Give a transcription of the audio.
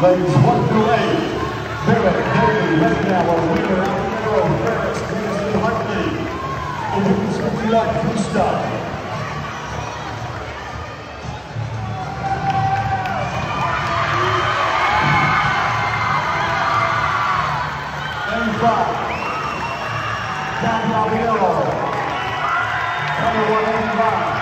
Ladies 1 through 8, Barrett Daly Rettenauer, winner of Barrett's Community Heart League. Olympijska freestyle. Down Rabiello, number 185.